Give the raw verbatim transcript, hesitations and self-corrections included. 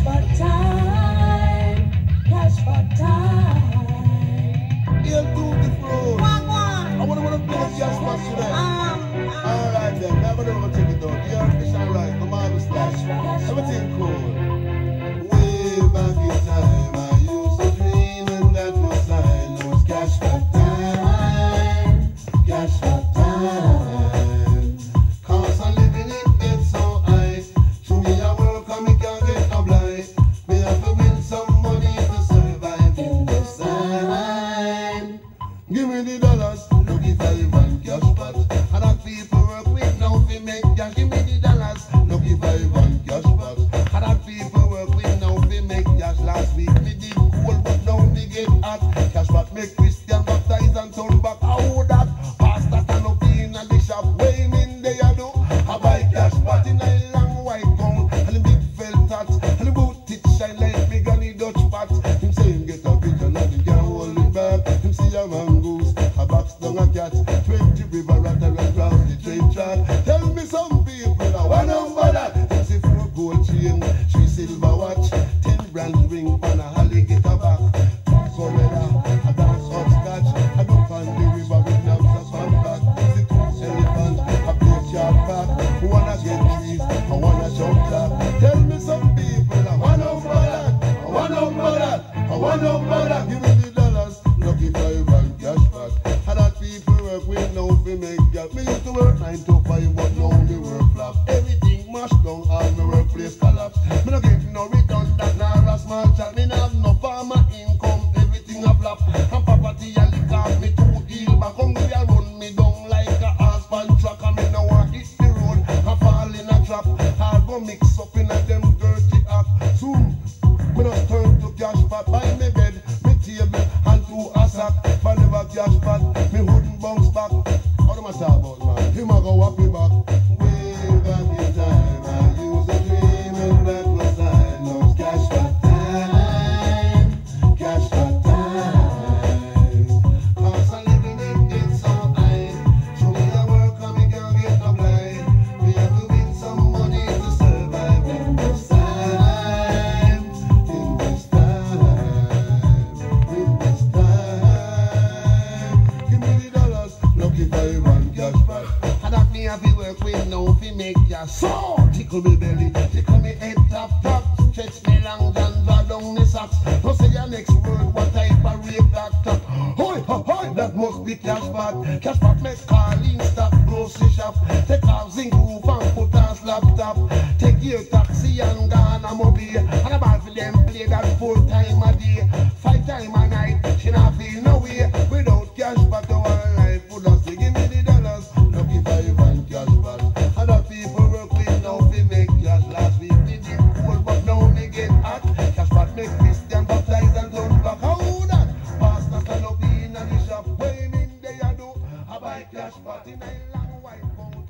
for time, cash for time. He'll do the flow. I wanna wanna play the cash for today. Alright then, never never take it down. The official right, the marble slash. Everything cool. Way back in time, I used to dream and that was I was cash for time, cash for time. Cause I'm living it, it's so high. Show me a work and me can't get no blind. Me have to win some money to survive in this time. Give me the dollars, lucky five and cash pot. And that people work with now fi make cash. Give me the dollars, lucky five and cash pot. And that people work with now fi make cash. Last week me did cool, but now me get hot. Cash pot make Christian baptize and turn back. How that? Pastor stand up in a the shop. Way him in there you do. I buy cash pot in a long white gown and a big felt hat and the boot it shine like me granny Dutch pot. Him say him get a vision and he can't hold it back. Him see a mongoose, a box down a cat, twenty river rat and across the train track. Tell me some people that one number that. Him see four gold chain, three silver watch, ten brand ring and a alligator back. Corella, a dance hopscotch, a duck on the river with nams a fan back. See two elephants, a play sharp back. Who wanna get trees, I wanna jump that. Tell me some people that one number that, one number that, one number that. Give me the dollars, lucky five and cash back. And that people work with now fi make cash. Me used to work nine to five, but now me work flop. Everything mashed down, all my workplace collapse. Me no get no return, that nah a small chat. Me no have no farmer income, everything a flop. And property a lick off me too ill back. Hungry a run me down like a husband truck. And me no want hit the road and fall in a trap. I'll go mix up in a them dirty act. Soon, me no turn to cash pot. Buy me bed, me table, and two a sack. If I never cash pot, me wouldn't bounce back. What am I talking about, man? Him a go whop me back. Way back in time, I used to dream and that was I know cash for time, cash for time. Cause I'm living it, it's so high. Show me a work and me can't get no blind. We have to win some money to survive in this time, in this time, in this time. Give me the dollars, lucky five and cash back. And that me have to work with now fi make ya so tickle me belly, tickle me head tap tap, stretch me long and draw down the socks. Don't say your next word, what type of rape doctor? Hoi, hoi, hoi, that must be cash back. Cash back make Carlene stop grocery shop. Take off zinc roof and put on slap top. Take your taxi and gone a mobile. And a bad for them play that full time a day. Five time a night, she not feel no way. Without cash back, our life would have to give me the dollars. Lucky five and cash back. And the people work with now fi make cash. Last week we did cool, but now me get hot. Cash back make Christian baptize and turn back. How that? Pastor stand up in the shop. Way him in there you do. I buy cash back in a long white coat.